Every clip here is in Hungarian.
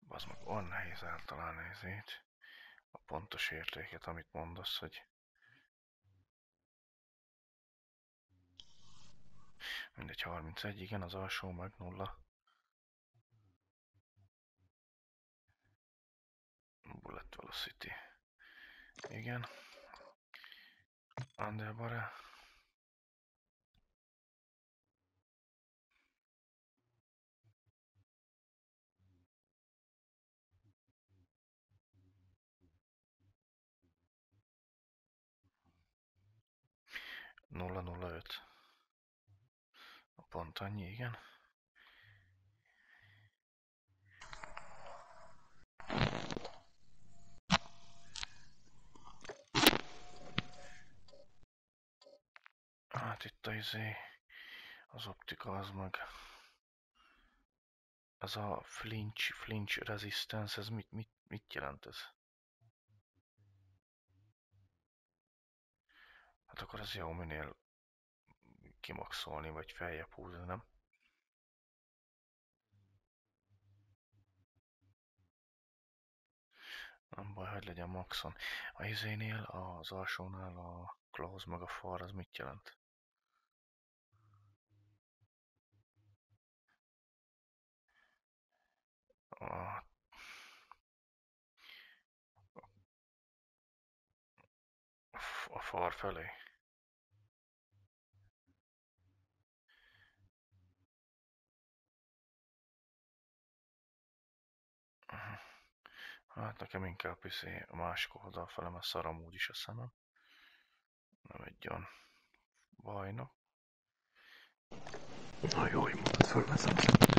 Az meg olyan nehéz eltalálni ezért. A pontos értéket, amit mondasz, hogy mindegy 31, igen, az alsó meg 0. Bullet Velocity. Igen. Underbare. Nulla 0,05. Pont annyi, igen. Hát itt az optika az meg... Ez a flinch resistance, ez mit jelent ez? Hát akkor ez jó minél kimaxolni, vagy feljebb húzni, nem? Nem baj, hogy legyen maxon. A izénél, az alsónál a close meg a far, az mit jelent? A far felé. Hát nekem inkább a másik oldal fele, mert szar amúgy is a szemem. Nem egy olyan bajnok. Na jó, hogy mondod, fölveszem.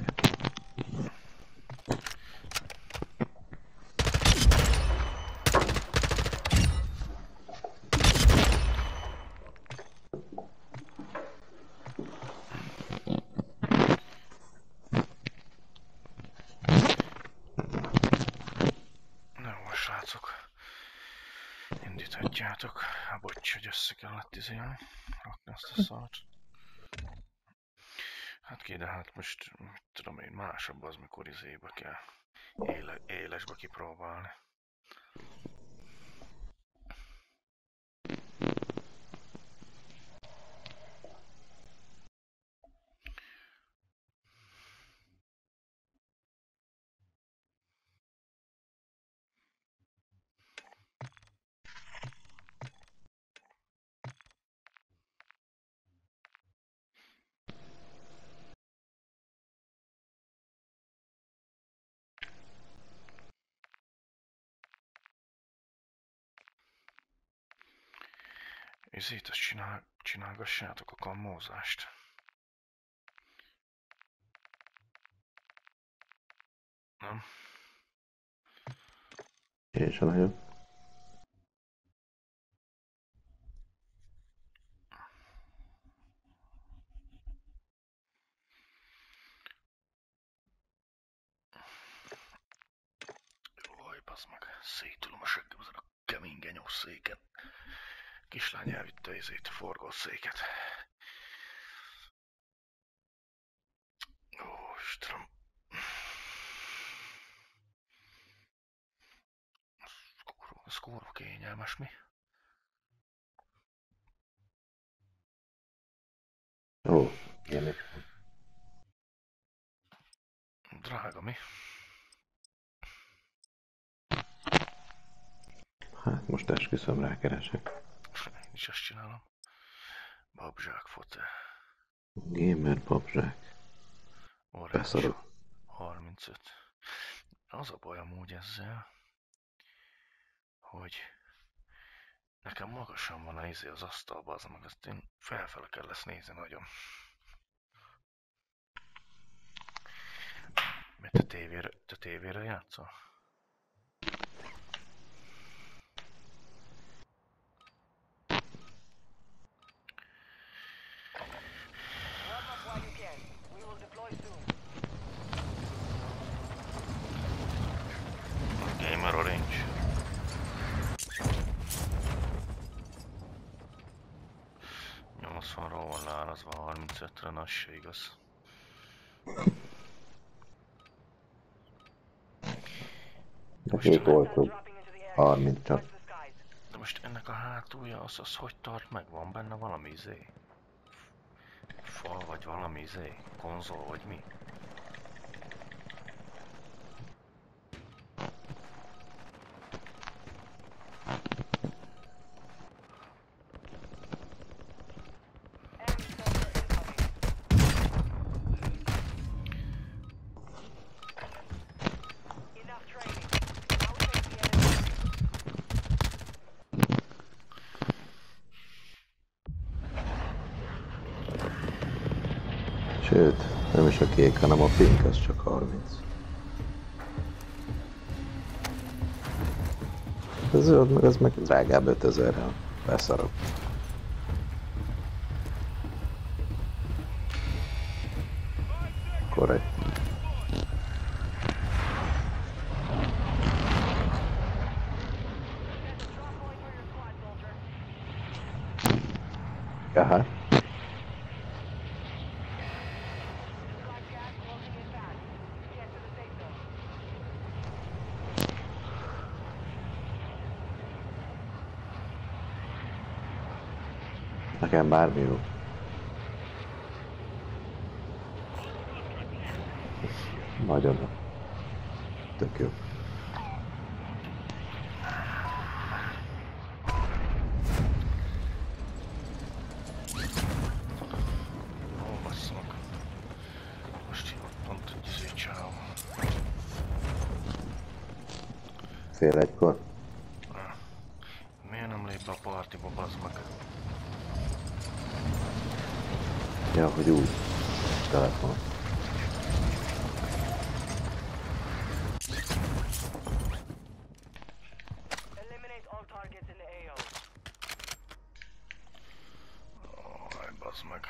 Na jó, srácok. Indíthatjátok. Bocs, hogy össze kellett rakni azt a szart. Hát de hát most, mit tudom én, másabb az, mikor izébe kell élesbe kipróbálni. Ezért azt csinálgassátok a kammózást. Nem? Én sem nagyon. Jaj, bazd meg, szétülöm a seggem ezen a kemény genyós széken. Kislány elvitte ezért a forgószéket. Ó, Istenem. Ez kurva kényelmes, mi? Ó, ilyen is. Drága, mi? Hát most esküszöm rákeresek. Én is ezt csinálom. Babzsák fotel. Gamer babzsák. Beszarok. 35. Az a baj amúgy ezzel, hogy nekem magasan van az asztalba, az meg azt én felfele kell lesz nézni nagyon. Mert te tévére játszol? Gamer Orange. Ról van leárazva 35-re, az se igaz. Két oltóbb. 30 csak. De most ennek a hátulja, az hogy tart meg? Van benne valami izé? Fal vagy valami izé? Konzol vagy mi? Sőt, nem is a kék, hanem a pink, az csak 30. A zöld meg az meg drágább 5000-rel. Beszarok. Korrekt. Aha. Nekem bármi jó. Nagyon. Tök jó. Ó, basszak. Most hívott pont egy izé csáv. Fél egykor. Miért nem lép be a partiba, bazd meg? Ja, hogy úgy. Telefon. Aj, bazd meg.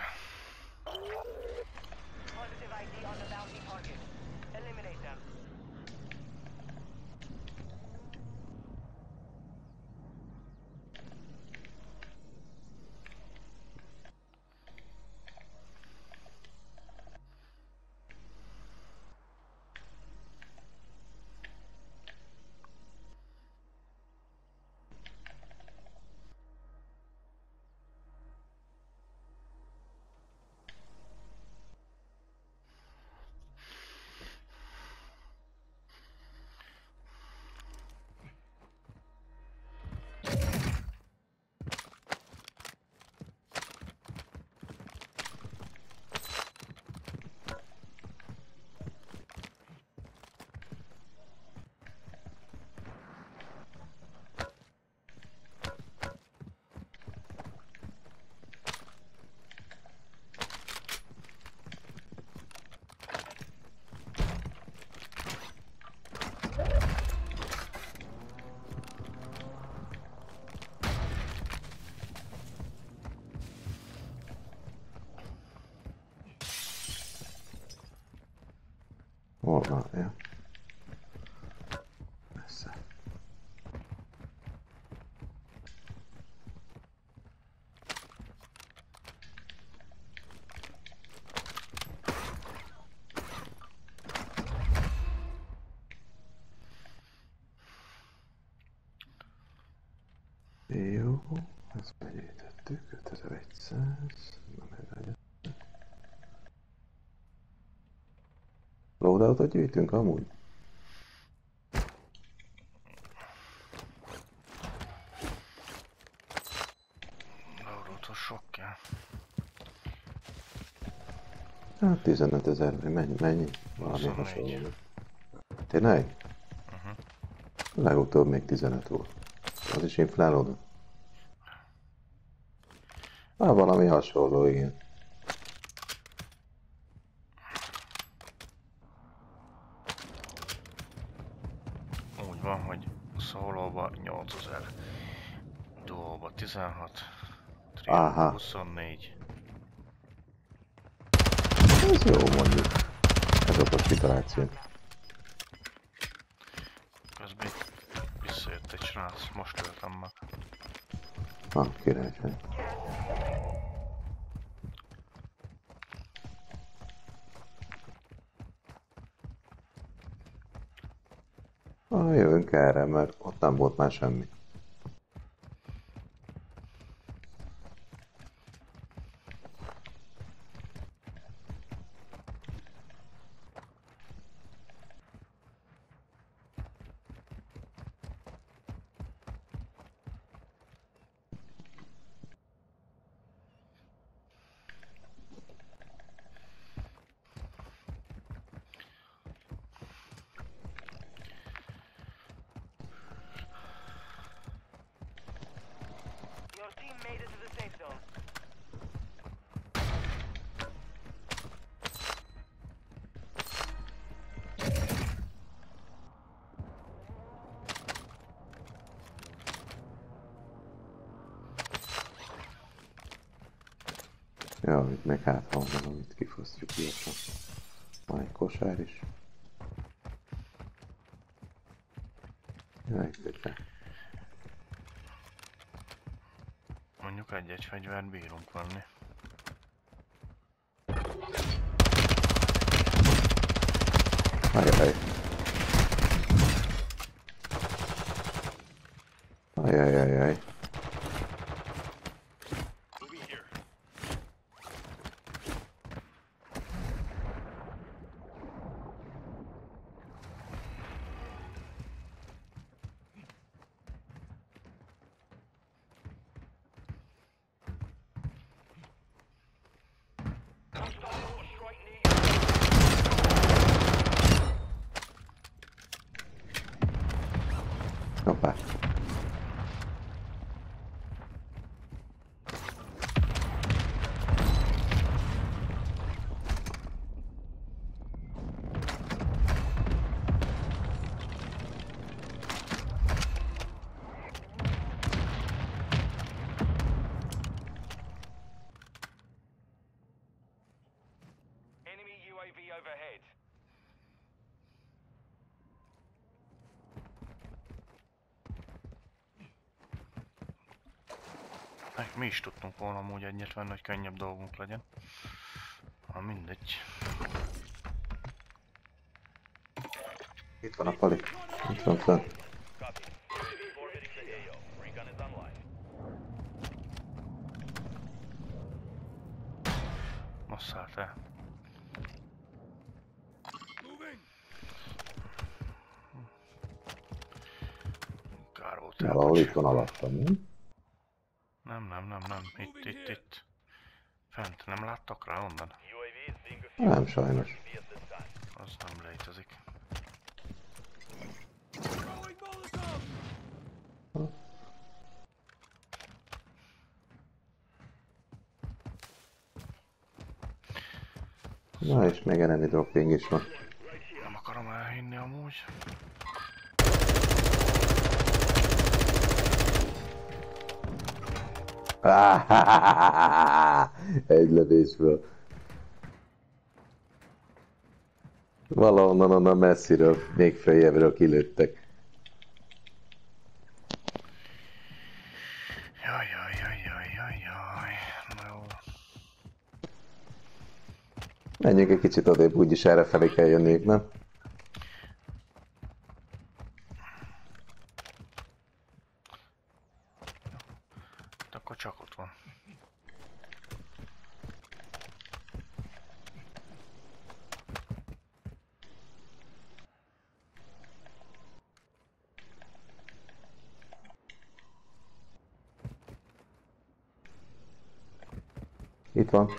Hol van? Ja. Messze. Jó, ezt begyűjtöttük, 5100. Na, meg loadoutot gyűjtünk amúgy? Laudótól sok kell. Hát 15 000, mennyi? Valami 24. hasonló. Tényleg? Legutóbb még 15 volt. Az is inflálódott? Valami hasonló, igen. Úgy van, hogy szólóba 8000, duóba 16, trióba 24. Ez jó mondjuk. Ez okos kitaláció. Közben visszajött egy srác, most öltem meg. Királyság. Jövünk. menjünk erre, mert ott nem volt már semmi. Your team made it to the safe zone. Ja, itt meg hát van valamit kifosztjuk gyorsan. Van egy kosár is. Jaj, de. Mondjuk egy-egy fegyvert bírunk venni. Ajaj. Ajajajaj. Hoppá. Enemy UAV overhead. Mi is tudtunk volna amúgy egyet venni, hogy könnyebb dolgunk legyen. Ha mindegy. Itt van a pali. Itt van fenn. Masszált el. Kár volt Valahol itt van alattam, nem? Nem. Itt. Fent. Nem láttak rá onnan? Nem, sajnos. Az nem létezik. Na és még enemy dropping is van. Nem akarom elhinni amúgy. Egy lövésből. Valahonnan onnan messziről, még följebbről kilőttek. Jaj. Na jó. Menjünk egy kicsit odébb, úgyis errefelé kell jönniük, nem? Akkor csak ott van. Itt van.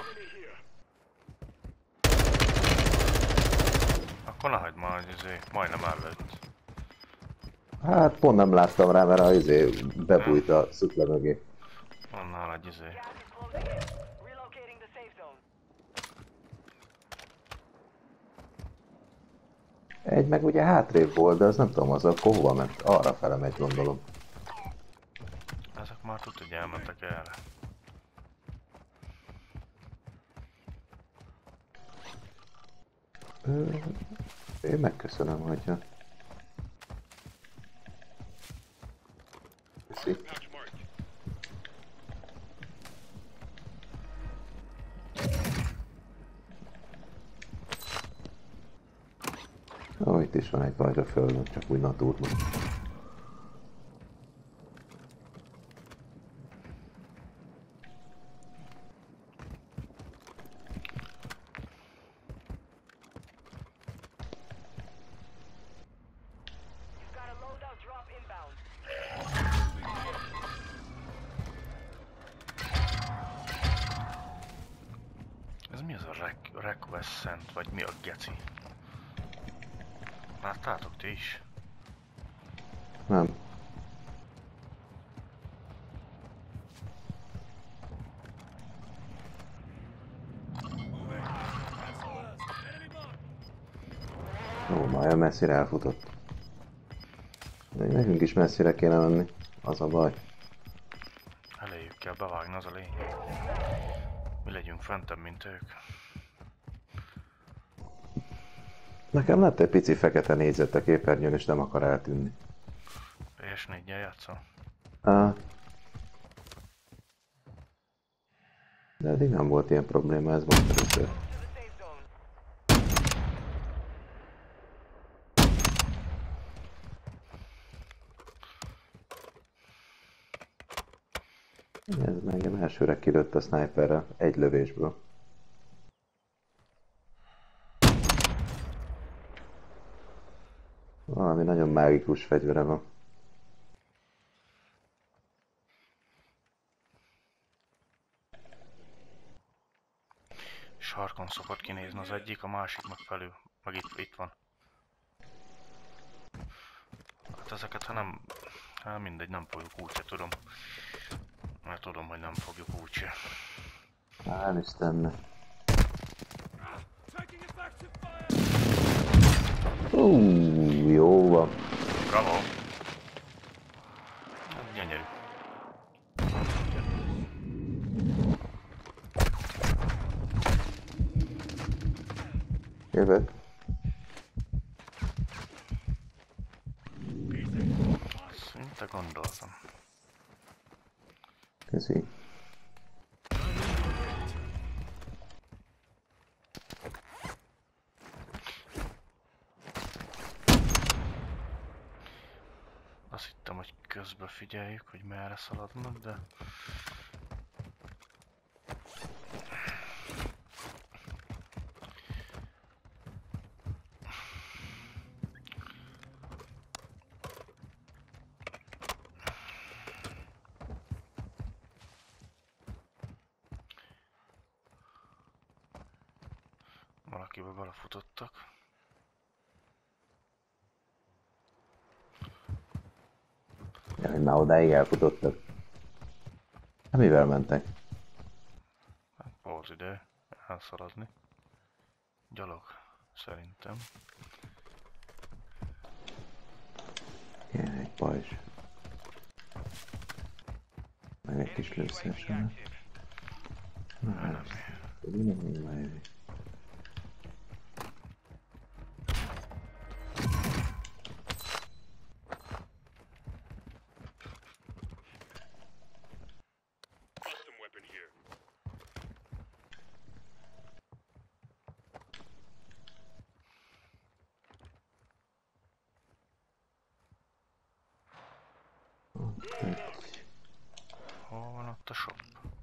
Akkor ne hagyd már, hogy majdnem előtt. Hát pont nem láttam rá, mert az bebújt a szükle mögé. Annál egy Gas is closing in. Relocating the safe zone. Egy meg ugye hátrébb volt, de az nem tudom, az akkor hova ment? Arra fele megy, gondolom. Ezek már tudod, hogy elmentek erre. Én megköszönöm, hogyha... Köszi. Ó, itt is van egy bajra földön, csak úgy natúrban. Veszent, vagy mi a geci? Láttátok ti is? Nem. Ó, már messzire elfutott. De nekünk is messzire kéne menni. Az a baj. Eléjük kell bevágni, az a lényeg. Mi legyünk fentebb, mint ők. Nekem lett egy pici fekete négyzet a képernyőn, és nem akar eltűnni. PS4-jel játszol? De eddig nem volt ilyen probléma, ez most először. To the safe zone. Ez engem elsőre kilőtt a sniperrel, egy lövésből. Valami nagyon mágikus fegyvere van. Sarkon szokott kinézni az egyik, a másik meg felül. Meg itt van. Hát ezeket, ha nem... Hát mindegy, nem fogjuk úgyse, tudom. Mert tudom, hogy nem fogjuk úgyse. Hál' Istennek. Jó van. Bravo! Hát gyönyörű. Jövök. Szinte gondoltam. Köszi. Azt hittem, hogy közbe figyeljük, hogy merre szaladnak, de... Valakibe belefutottak. Jaj, már odáig elfutottak. Hát mivel mentek? Hát volt ide elszaladni. Gyalog, szerintem. Ilyen egy pajzs. Meg egy kis lőszersem. Na hát, ugye nem így már jövő. Custom weapon here. Hol van ott a shop?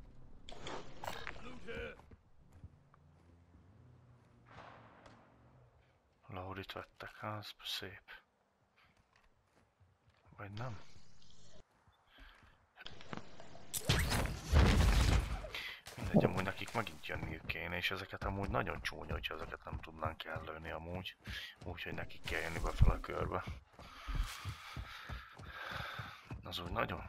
Laurit vettek, hát az szép. Vagy nem? Mindegy, amúgy nekik megint jönniük kéne, és ezeket amúgy nagyon csúnya, hogyha ezeket nem tudnánk ellőni amúgy. Úgyhogy nekik kell jönni befele a körbe. Az úgy nagyon...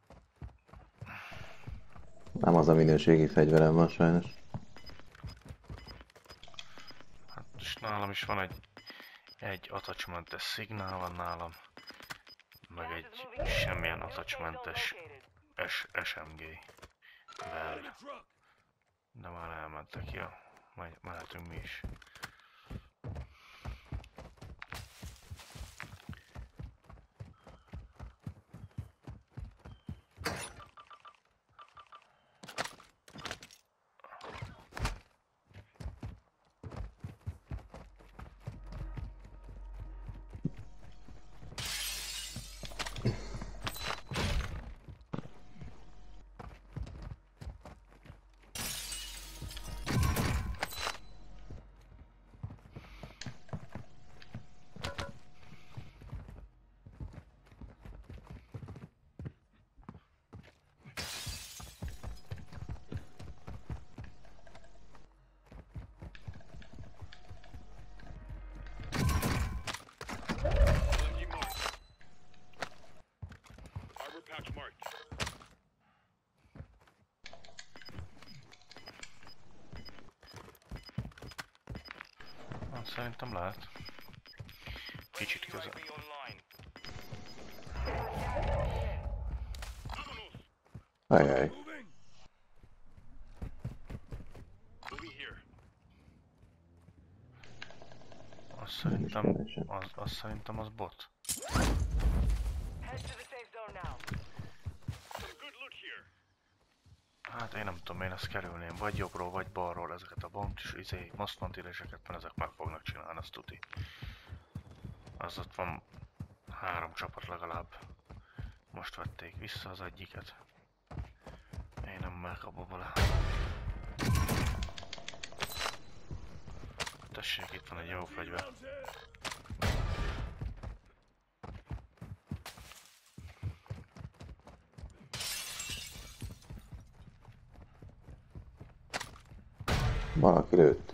Nem az a minőségi fegyverem van sajnos. Hát és nálam is van egy attachmentes szignál van nálam. Meg egy semmilyen attachmentes SMG. Vel. De már elmentek, ja. Mehetünk mi is. Pouch marked. Szerintem lehet. Kicsit közel. UAV online. Ajaj. Moving here. Azt szerintem az bot. Head to the safe zone now. Some good loot here. Hát én nem tudom, én ezt kerülném. Vagy jobbról, vagy balról ezeket a bombs, maszkventéléseket, mert ezek meg fognak csinálni, azt tuti. Az ott van 3 csapat legalább. Most vették vissza az egyiket. Én nem megyek abba bele. Tessék, itt van egy jó fegyver. Valaki lőtt.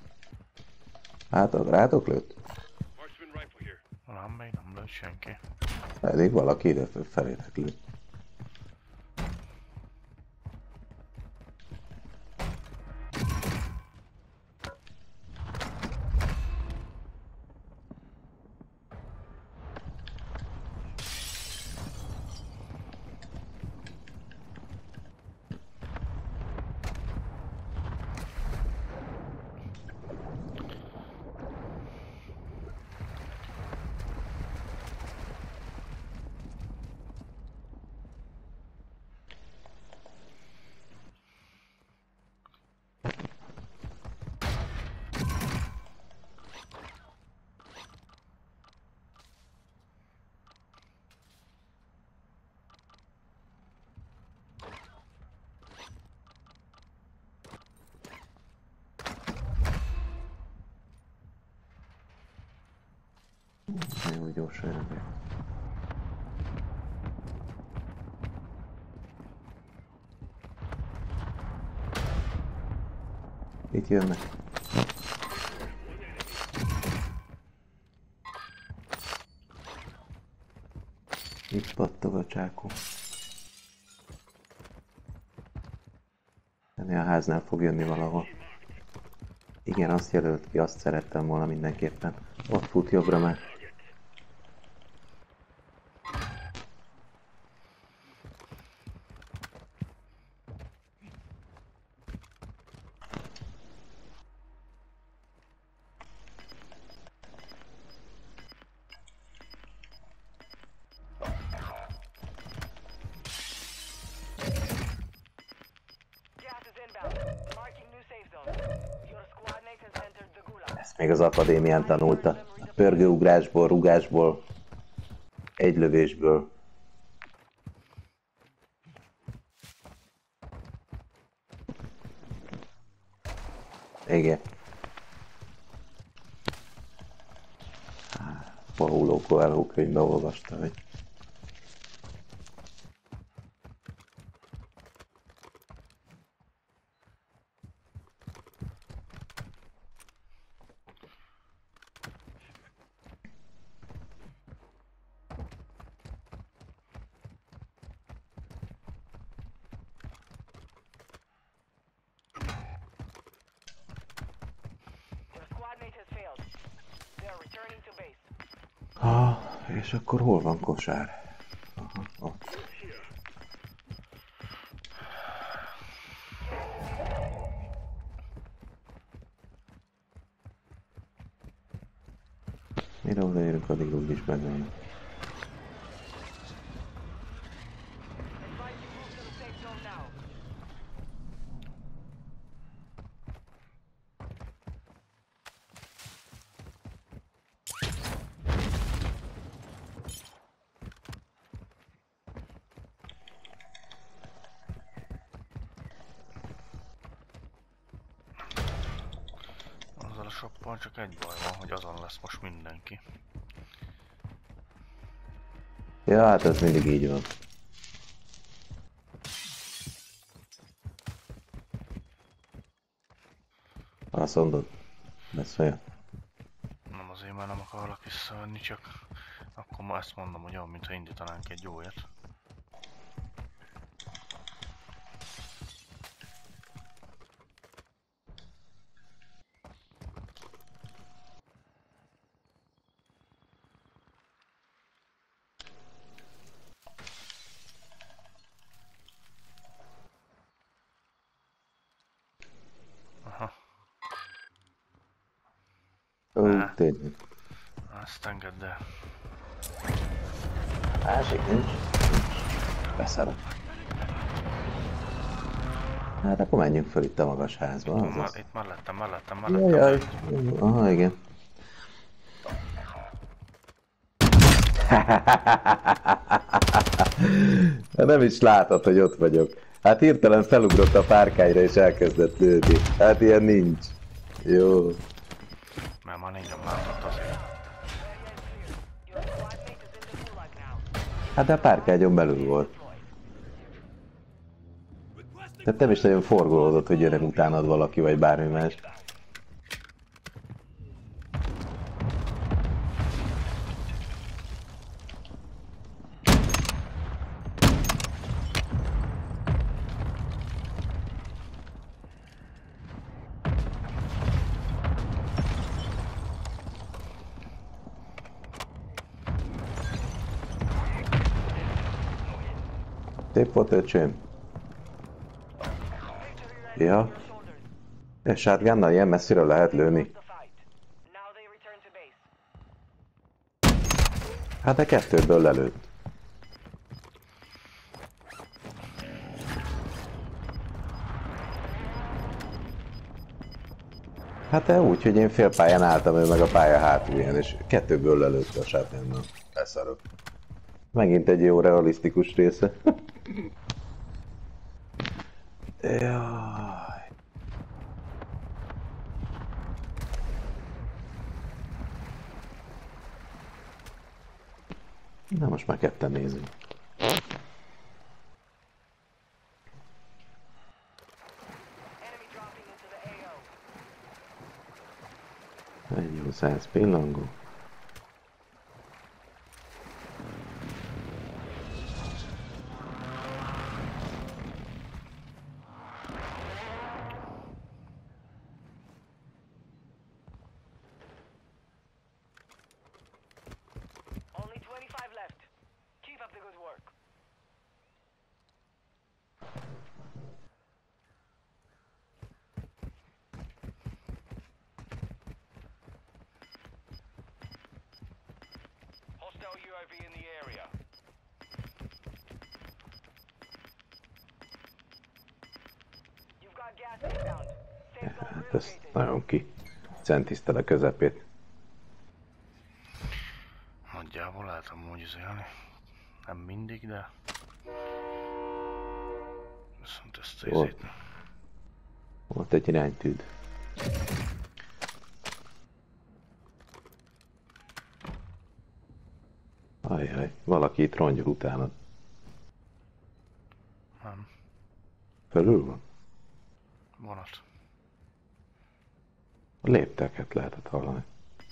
Rátok lőtt? Marksman rifle here. Nem, még nem lőtt senki. Pedig valaki ide felétek lőtt. Nagyon gyorsan jönnek. Itt jönnek. Itt pattog a csákó. Ennél a háznál fog jönni valahol. Igen, azt jelölt ki, azt szerettem volna mindenképpen. Ott fut jobbra már. Gas is inbound. Marking new safe zone. Your squad mate has entered the gulag. Ezt még az akadémián tanulta. A pörgőugrásból, rugásból, egy lövésből. Igen. Paulo Coelho könyvbe olvasta, hogy Your squad mate has failed. They are returning to base. és akkor hol van kosár? Aha, ott. Mire odaérünk, addig úgyis megvan. Advise you move to the safe zone now. Azzal a shoppal csak egy baj van, hogy azon lesz most mindenki. Ja, hát ez mindig így van. Azt mondod, lesz olyan. Nem azért, mert nem akarlak visszavenni, csak akkor ma ezt mondom, hogy olyan, mintha indítanánk egy újat. tényleg. Azt engedd el. Másik nincs. Beszarok. Hát akkor menjünk föl itt a magas házba, azaz. Itt mellettem. Jaj. Aha, igen. Nem is látod, hogy ott vagyok. Hát hirtelen felugrott a párkányra és elkezdett lőni. Hát ilyen nincs. Jó. Mert már engem látott azért. Your squad mate is in the gulag now. Hát de a párkányon belül volt. Tehát nem is nagyon forgolódott, hogy jön utánad valaki, vagy bármi más. Szép volt, öcsém. Ja. És shotgunnal ilyen messziről lehet lőni. The fight. Now they return to base. Hát de kettőből lelőtt. Hát de úgy, hogy én fél pályán álltam, ő meg a pálya hátulján, és kettőből lelőtt a shotgunnal. Beszarok. Megint egy jó realisztikus része. Jaj. Na most már ketten nézünk. Enemy dropping into the AO. Egy jó 100 pillangó. Only 25 left. Keep up the good work. Hostile UAV in the area. You've got gas inbound. Safe zone Hát ez relocated. nagyon ki. Centisztel a közepét. Nagyjából lehet amúgy izélni. Nem mindig, de... Viszont ezt az Volt. izét... Volt egy iránytűd. Ajjaj, valaki itt rongyol utánad. Nem. Fölül van? Vonat. A lépteket lehetett hallani.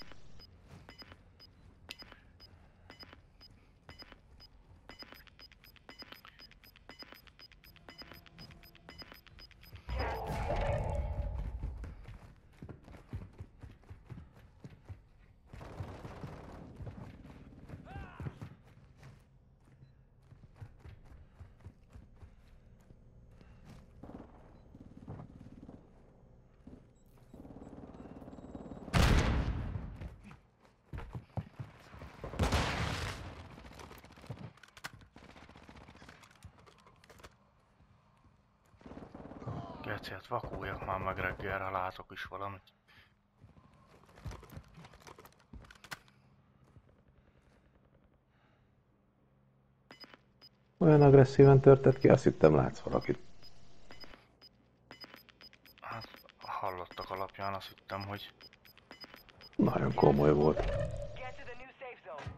Geci, hát vakuljak már meg reggelre, látok is valamit. Olyan agresszíven törtett ki, azt hittem látsz valakit. Hát hallottak alapján azt hittem, hogy... Nagyon komoly volt. Get to the new safe zone.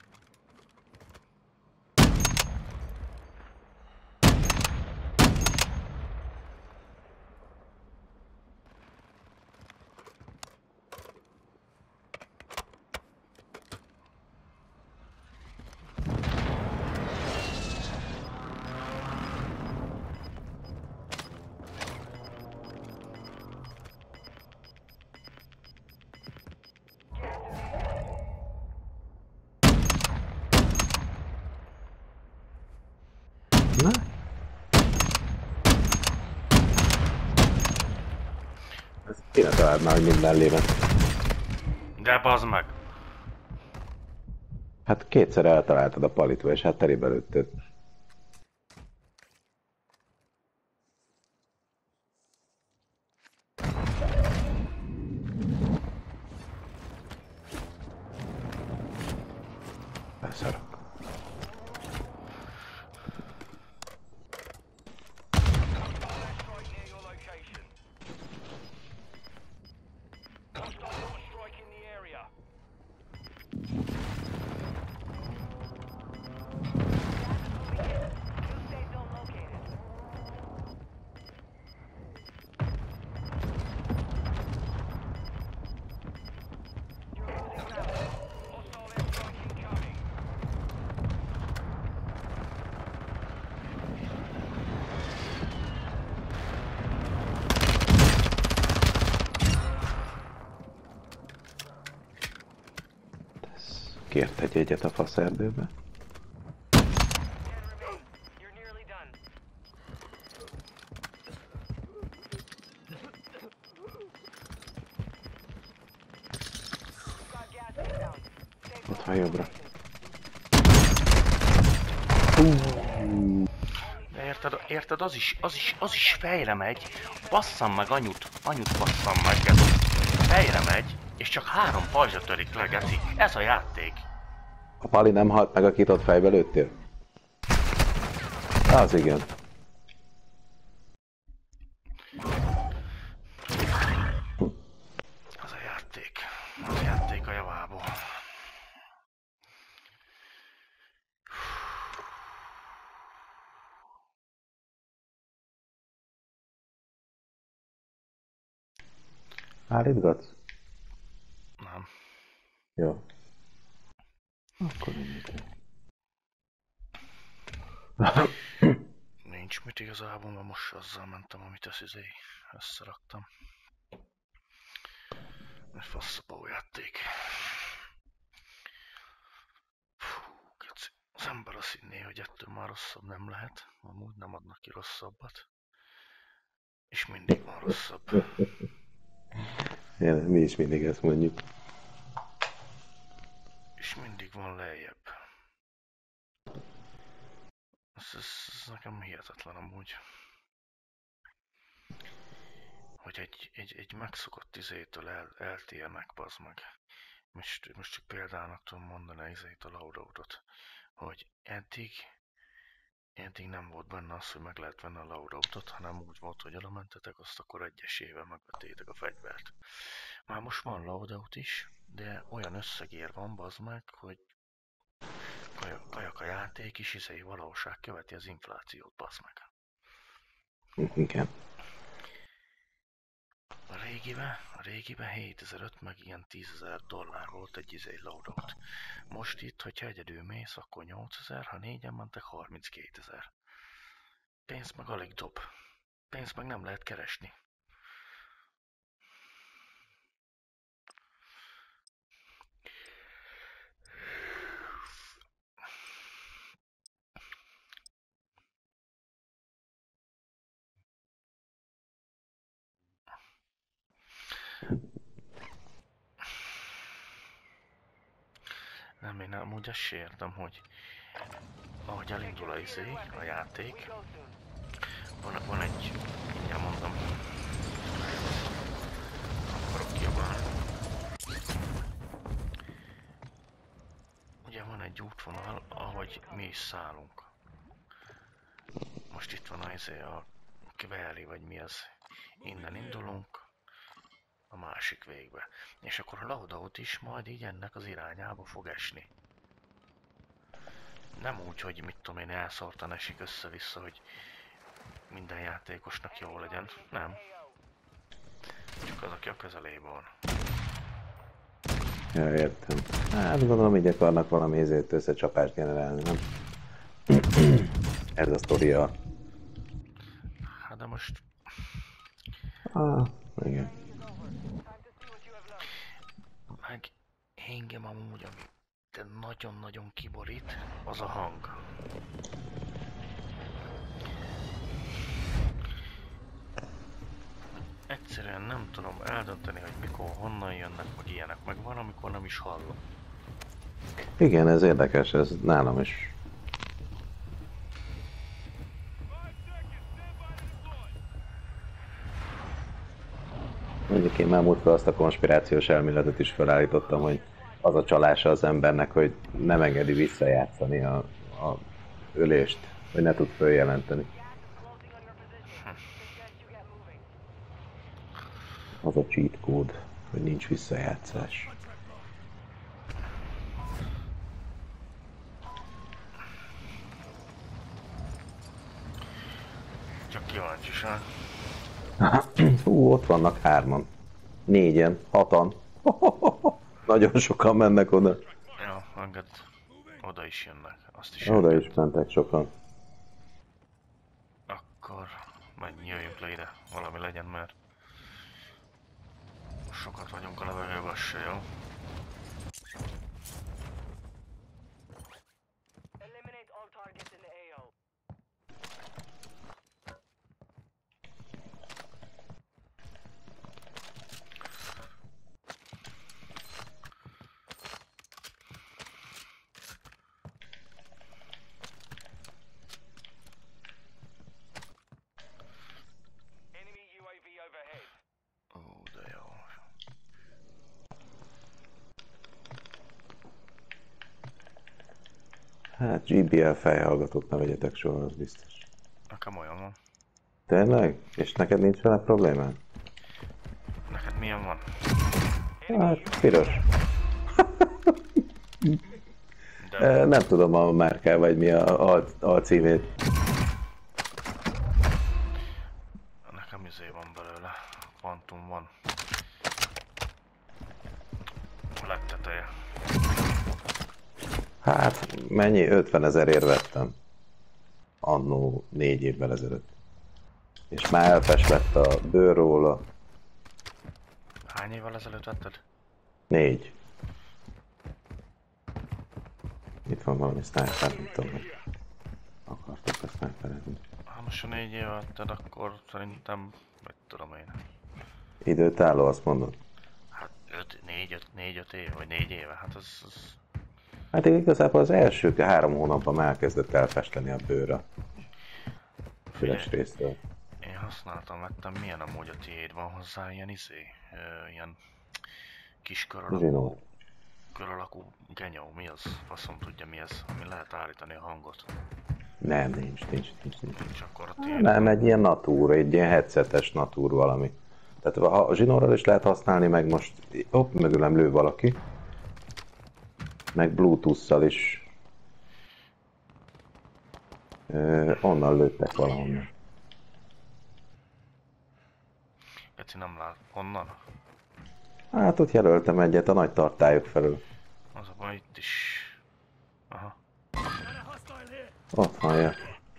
Na? Ezt kéne találni már, hogy mind mellében. De bazd meg! Hát kétszer eltaláltad a palitba, és hát terébe lőtted. Beszarok. Strike near your location. Hostile strike in the area. New safe zone located. You're losing ground. Hostile airstrike incoming. Kért egy egyet a faszerdőbe. 10 remain. You're nearly done. Got gas inbound. Safe Ott van jobbra. De érted, az is fejre megy. Basszam meg anyut basszam meg, geci. Fejre megy, és csak 3 pajzsa törik le, geci. Ez a játék. A pali nem halt meg, akit ott fejbe lőttél? Az igen. Az a játék. Az a játék a javából. Állítgatsz? Nem. Jó. Akkor mindig. Nincs mit igazából, mert most azzal mentem, amit összeraktam. Ez faszabó játék. Fú, keci. Az ember azt hinné, hogy ettől már rosszabb nem lehet. Amúgy nem adnak ki rosszabbat. És mindig van rosszabb. Igen, mi is mindig ezt mondjuk. És mindig van lejjebb. Ez nekem hihetetlen amúgy. Hogy egy megszokott izétől eltérnek, bazd meg. Most csak példának tudom mondani izét a loadoutot. Hogy eddig nem volt benne az, hogy meg lehet venni a loadoutot, hanem úgy volt, hogy elmentetek, azt akkor egyesével megvettétek a fegyvert. Már most van loadout is, de olyan összegér van, bazd meg, hogy kajak a játék is, valóság követi az inflációt, bazd meg. Igen. A régiben 7005 meg ilyen $10,000 volt egy loadout. Most itt, hogyha egyedül mész, akkor 8000, ha négyen mentek 32 000. Pénzt meg alig dob. Pénzt meg nem lehet keresni. Nem, én amúgy azt se értem, hogy ahogy elindul a játék, van egy, mindjárt mondom, akarok kiabálni. Ugye van egy útvonal, ahogy mi is szállunk. Most itt van a Kveri, vagy mi az, innen indulunk a másik végbe. És akkor a loadout is majd így ennek az irányába fog esni. Nem úgy, hogy mit tudom én, elszórtan esik össze-vissza, hogy minden játékosnak jó legyen. Nem. Csak az, aki a közelében van. Ja, értem. Hát gondolom, így akarnak valami ezért összecsapást generálni, nem? Ez a sztoria. Hát de most... Igen. Meg engem amúgy, ami de nagyon-nagyon kiborít, az a hang. Egyszerűen Én nem tudom eldönteni, hogy mikor, honnan jönnek, meg ilyenek, meg van, amikor nem is hallom. Igen, ez érdekes, ez nálam is. Mondjuk én már múltkor azt a konspirációs elméletet is felállítottam, hogy az a csalása az embernek, hogy nem engedi visszajátszani a ölést, hogy ne tud följelenteni. Az a cheat kód, hogy nincs visszajátszás. Csak kíváncsiság. Ott vannak 3-an. 4-en, 6-an. Nagyon sokan mennek oda. Ja, enged. Oda is jönnek. Azt is Oda jönnek. is mentek sokan. Akkor jöjjünk le ide. Valami legyen, mert sokat vagyunk a levegőben, az se jó. Eliminate all targets in the AO. Enemy UAV overhead. Ó, de jó. Hát GBL fejhallgatót ne vegyetek soha, az biztos. Nekem olyan van. Tényleg? És neked nincs vele problémád? Neked milyen van? Hát, piros. De Nem tudom a márká, vagy mi a címét. nekem izé van belőle. Quantum van. A legteteje. Hát, mennyi? 50 000-ért vettem. Annó 4 évvel ezelőtt. És már elfes lett a bőr róla. Hány évvel ezelőtt vetted? 4. Itt van valami sniper, nem tudom, hogy akartok a sniperezni. Ha most a 4 éve vetted, akkor szerintem, mit tudom én. Időtálló, azt mondod? Hát 4-5 év, vagy 4 éve, hát az... Hát igazából az első 3 hónapban már elkezdett elfesteni a bőr a füles résztől. Én használtam, vettem, milyen amúgy a tiéd, van hozzá ilyen ilyen kis Zsinó. kör alakú genyó, mi az? Faszom tudja mi ez, ami lehet állítani a hangot. Nem, nincs. Nincs akkor a tiéd. Nem, egy ilyen natúr, egy ilyen headsetes natúr valami. Tehát a zsinórral is lehet használni, meg most, hopp, mögülem lő valaki. Meg Bluetooth-szal is. Onnan lőttek valahonnan. Geci nem lát, honnan? Hát ott jelöltem egyet a nagy tartályok felől. Az a baj itt is. Aha. Ott van, ja.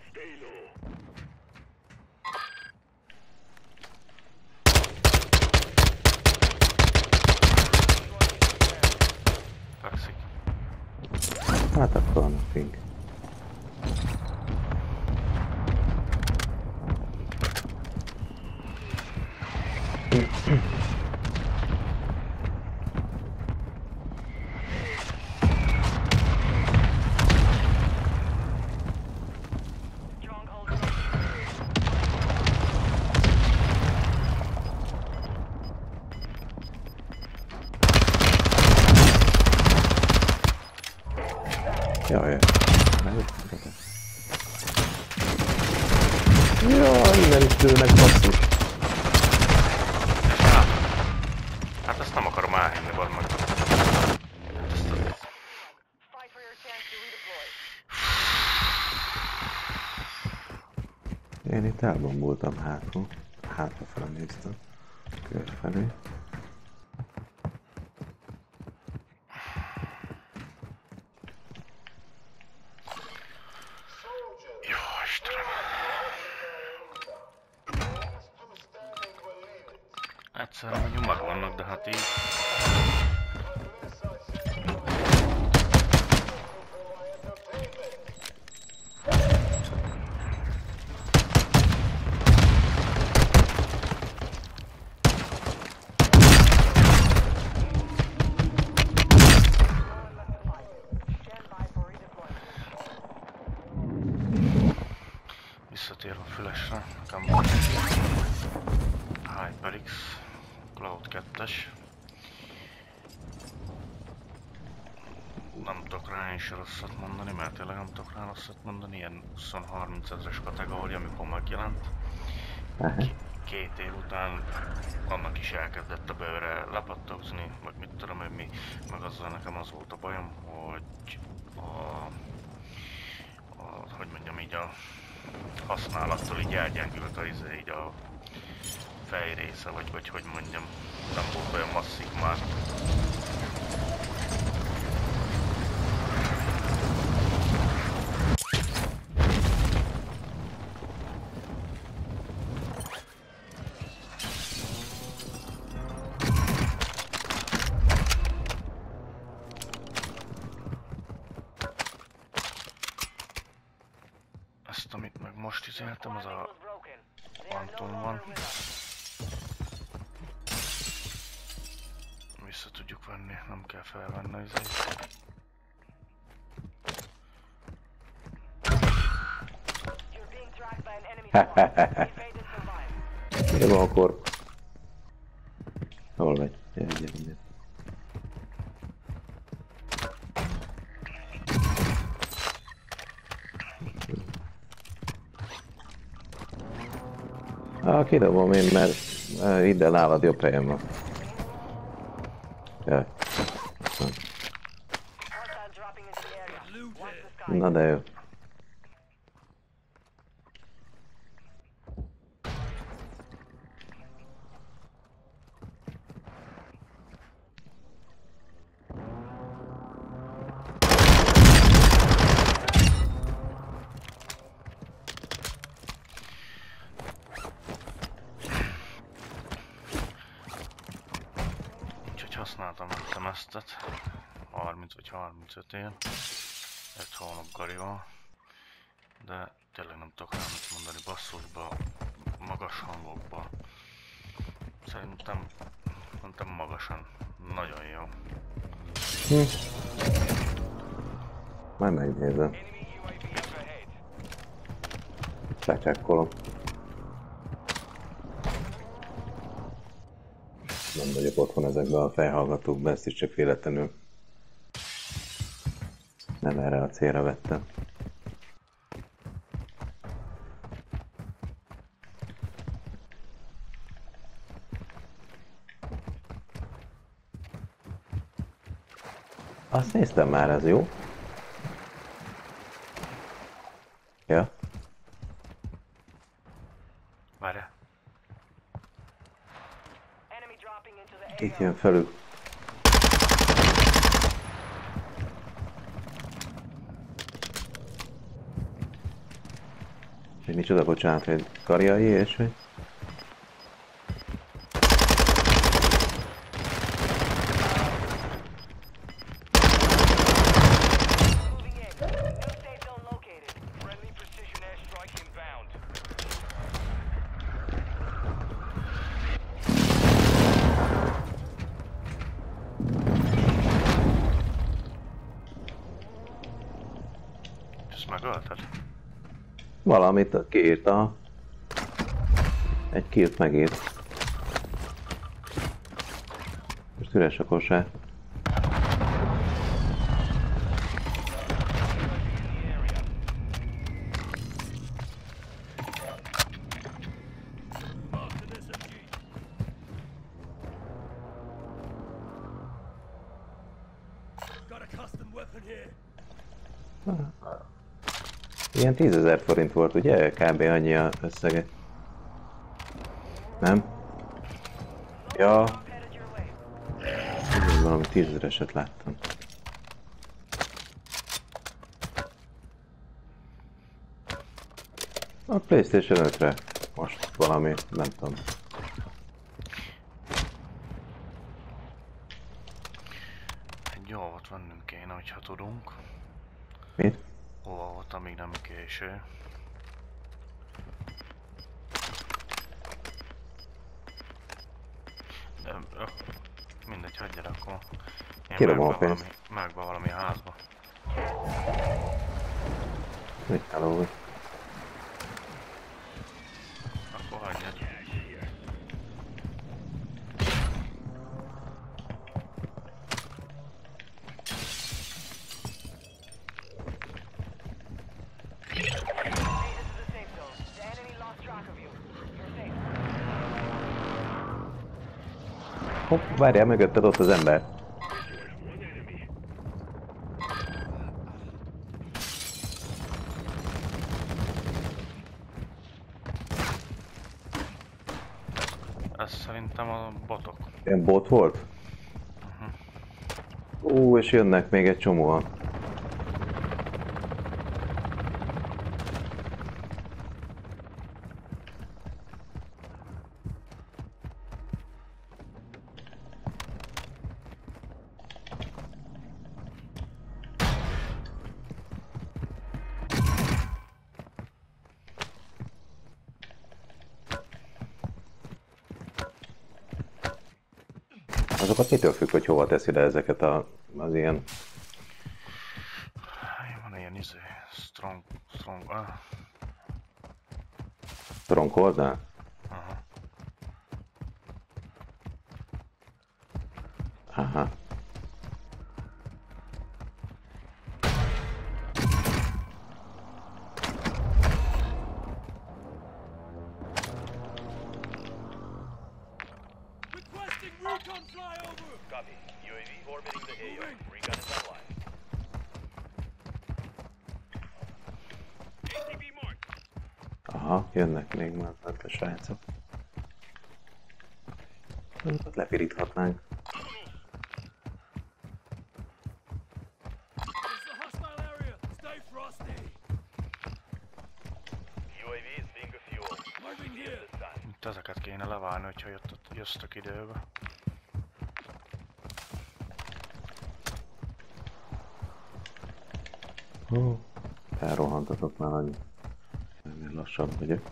Fekszik. Hát akkor annak pink. Stronghold located. Jaj. Jaj, innen is lőnek, basszus. Hát ezt nem akarom elhinni, bad meg. Fight for your chance to redeploy. Én itt elbombultam hátul. Hátrafele néztem. Körfelé. Jó, Istenem. Egyszerűen mondjuk megvannak, de hát így... visszatérve a fülesre, nekem HyperX Cloud 2-es. Nem tudok rá is rosszat mondani, mert tényleg nem tudok rá rosszat mondani, ilyen 20-30 ezres kategória, amikor megjelent. Két év után annak is elkezdett a bőre lepattogzni, meg mit tudom én mi, meg azzal nekem az volt a bajom, hogy hogy mondjam így a használattól így elgyengült így a fejrésze, vagy hogy mondjam, nem volt olyan masszív már. Ezt, amit meg most izéltem, az a Phantom van. Vissza tudjuk venni, nem kell felvenni az izét. Mi van akkor? Hol vagy? Gyere. Kidobom én, mert ide nálad jobb helyen van. Jaj. Na de jó. Használtam a szemesztet, 30 vagy 35 év, egy hónap garival, de tényleg nem tudok rá mit mondani, basszusba, magas hangokba, szerintem magasan, nagyon jó. Majd megnézem. Lecsekkolom. Nem vagyok otthon ezekben a fejhallgatókban, ezt is csak véletlenül nem erre a célra vettem. Azt néztem már, ez jó? Ja. Várjál. Itt jön felül. Hogy micsoda, bocsánat, hogy karjai és hogy? Megölted? Valamit kiírta. Egy killt megírt. Most üres a kosár. Ilyen 10 000 forint volt, ugye? Kb. Annyi a összege. Nem? Ja. Valami 10 000-eset láttam. A PlayStation 5-re most valami, nem tudom. Egy jól vennünk kéne, hogyha tudunk. Mit? Hova volt, amíg nem késő. Mindegy, hagyjad akkor. Én megbe valami házba. Mit elolvad? Hopp, várjál, mögötted ott az ember. Ez szerintem a botok. Ilyen bot volt? És jönnek még egy csomóan. Azokat mitől függ, hogy hova teszi le ezeket az ilyen... Van ilyen strong, Stronghold-nál? Aha. Aha. Requesting recon flyover! Copy. UAV orbiting the AO. Recon is online. ATV marked. Aha, jönnek még már a srácok. Azokat lepiríthatnánk. It's a hostile area. Stay frosty. UAV is being refueled. Moving here. This time. Itt ezeket kéne leválni, hogyha jöttök időbe. Elrohantatok már annyi. Ennél lassabb vagyok.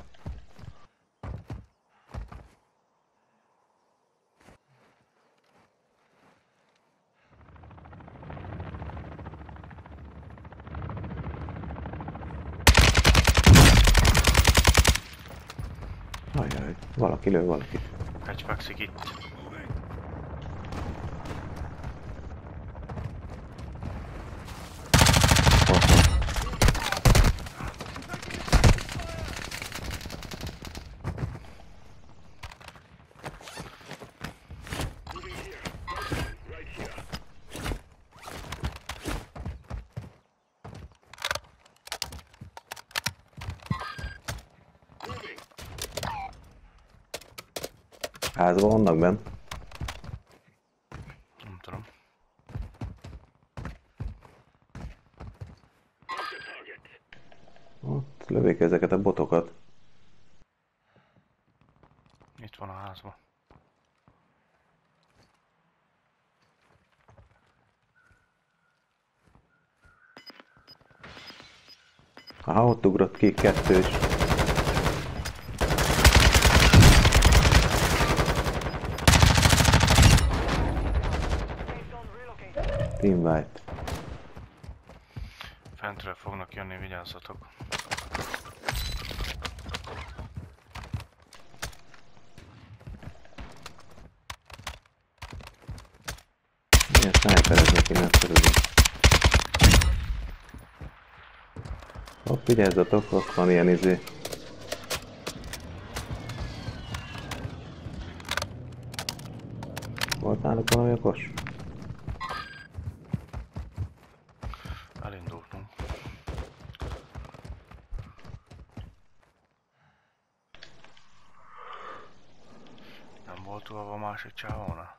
Ajaj, valaki lő valakit. Egy fekszik itt. Moving here. Right here. Moving. Házban vannak benn? Nem tudom. Mark the target. Ott lövik ezeket a botokat. Itt van a házban. Aha, ott ugrott ki kettős. Safe zone relocated. Team White. Fentről fognak jönni, vigyázzatok. Ilyen snipereznek innen körülül. Hopp, vigyázzatok, ott van ilyen izé. Volt náluk valami okos? Elindultunk. Nem volt túl a másik csávóna?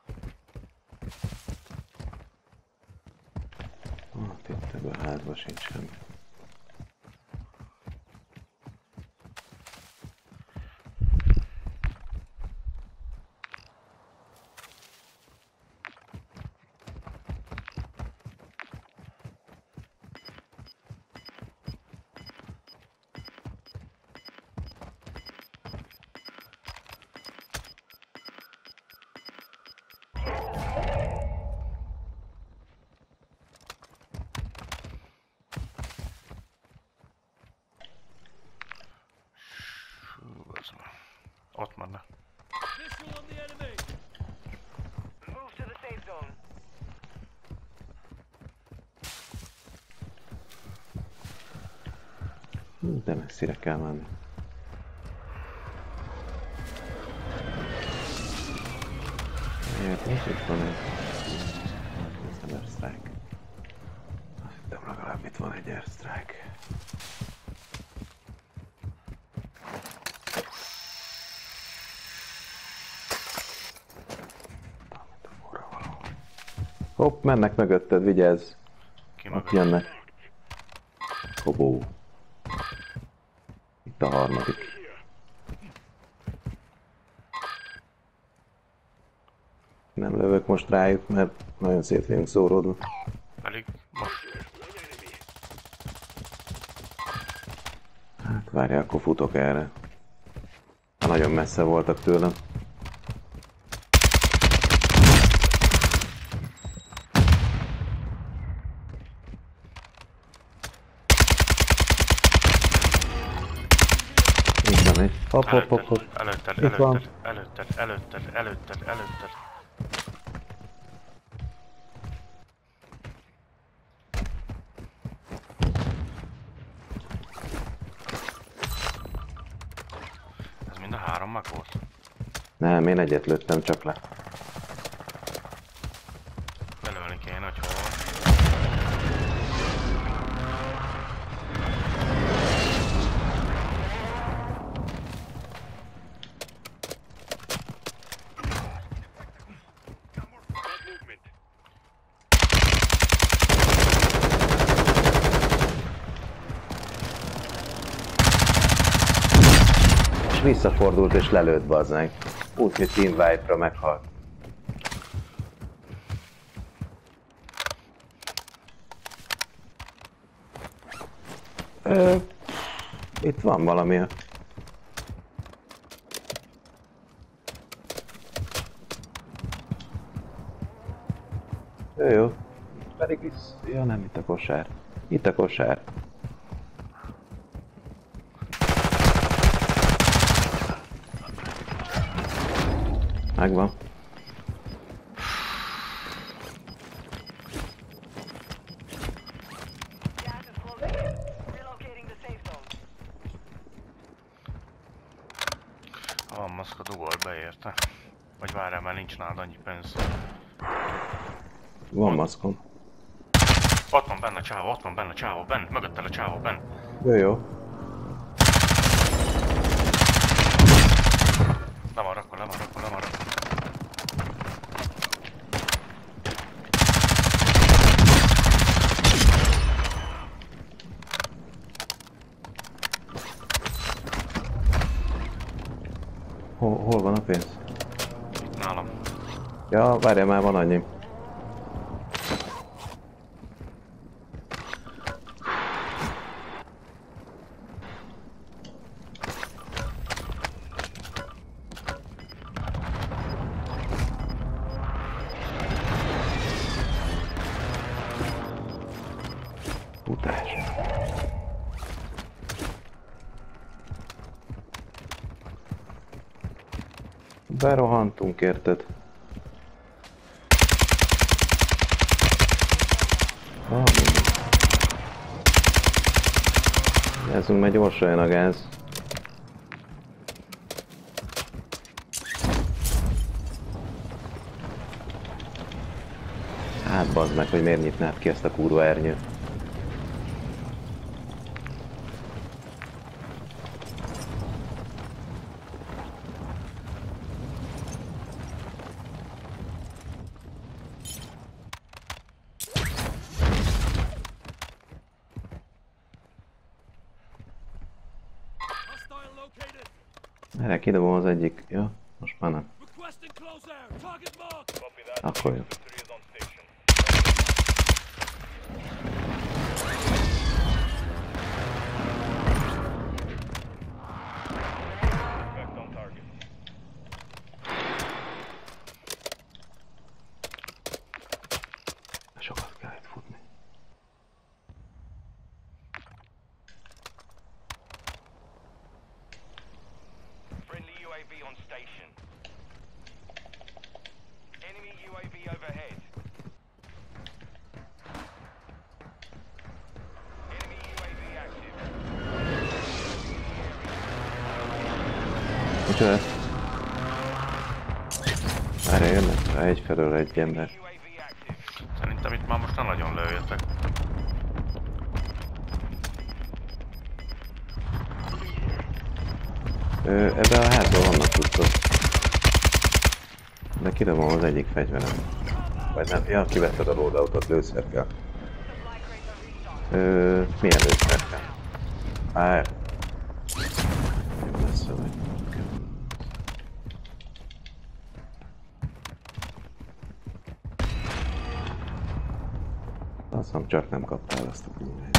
Hát itt ebben a házban sincs semmi. Ott mennek. Visual on the enemy. Move to the safe zone. De messzire kell menni. Miért nincs itt van egy... Airstrike. Azt hittem legalább itt van egy airstrike. Hopp, mennek mögötted, vigyázz! Ki Ott mögött? jönnek. Hobó. Itt a harmadik. Nem lövök most rájuk, mert nagyon szét vagyunk szóródva. Pedig most Hát várjál, akkor futok erre. Nagyon messze voltak tőlem. Itt van egy. Hopp, hopp, hopp, hopp. előtted, Itt van. előtted. Ez mind a 3 mag volt? Nem, én egyet lőttem csak le. Belőlni kéne, hogy hol van. És visszafordult és lelőtt, bazzánk. Úgyhogy Team Vibe-ra meghalt. Itt van valami. Jó. Pedig itt... Ja, nem itt a kosár. Itt a kosár. Megvan. Gas is closing in. Relocating the safe zone. Van maszka, dugolt beérte. Vagy várjál, már nincs nálad annyi pénz. Van maszkom. Ott van benne a csávó, benn, mögöttel a csávó, benn. Jó, jó. Le van rakva. Hol van a pénz? Itt nálam. Ja, várjál, már van annyi. Futás. Berohantunk, érted? Nézzünk, már gyorsan jön a gáz. Hát bazd meg, hogy miért nyitnád ki ezt a kurva ernyőt. Hostile located. Erre kidobom az egyik. Ja, most már nem. Requesting close air. Target marked. Copy that. Akkor jó. Three is on station. Effect on target. Sokat kell itt futni. Friendly UAV on station. Enemy UAV overhead. Enemy UAV active. Micsoda? Erre jönnek rá egyfelől egy ember. UAV active. Szerintem itt már most nem nagyon lőjetek. Ebben a házban vannak cuccok. De kidobom az egyik fegyverem. Vagy nem? Ja, kivetted a loadoutot, lőszer kell. Milyen lőszer kell? Jó messze vagy. Azt hiszem, csak nem kaptál azt a kurvát.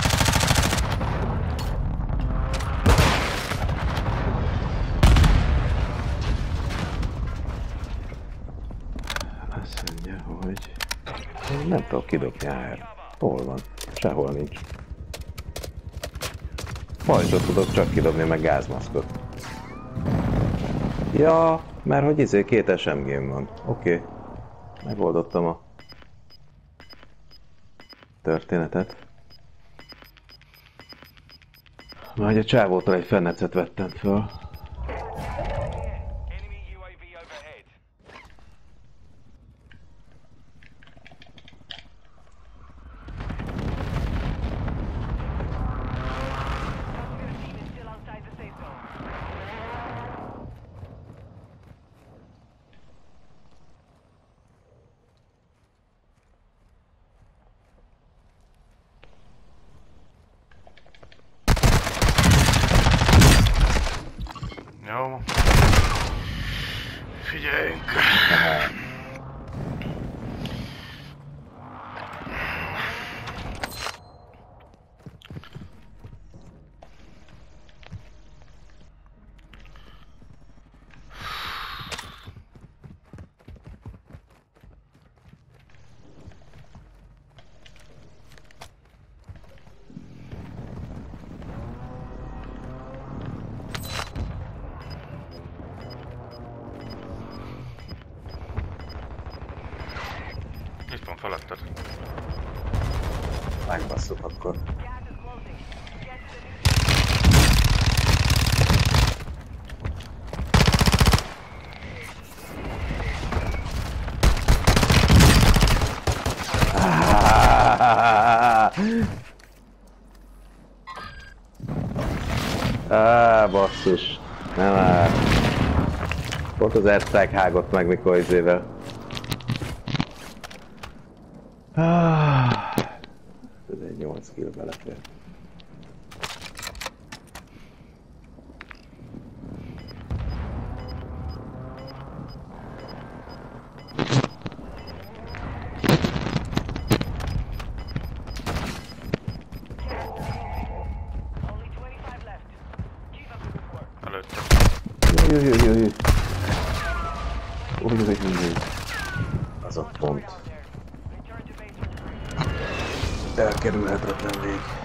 Azt mondja, hogy én nem tudok kidobni AR. Hol van? Sehol nincs. Pajzsot tudok csak kidobni, meg gázmaszkot. Ja, mert hogy két SMG-m van. Oké. Megoldottam a történetet. Majd a csávótól egy fennecet vettem föl. Enemy UAV overhead. Team is still outside the safe zone. Jó. Figyeljünk. Itt van feletted. Megbasszuk akkor. Gas is closing. Get to the new Basszus. Nem áll. Pont az airstrike hágott meg mikor izével. Ez egy 8 kill belefért. Only 25 left. Keep up the good work. Előtte. Jaj. Az a pont. Return to base when you're free. Elkerülhetetlen vég.